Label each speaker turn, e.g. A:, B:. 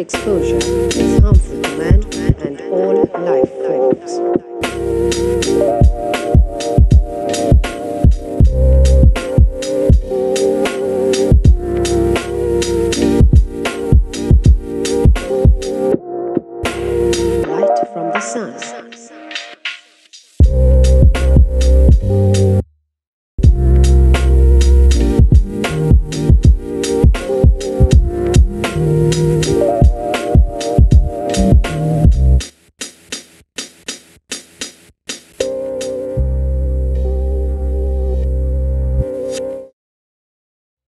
A: exposure is harmful to man and all life forms. Light from the sun.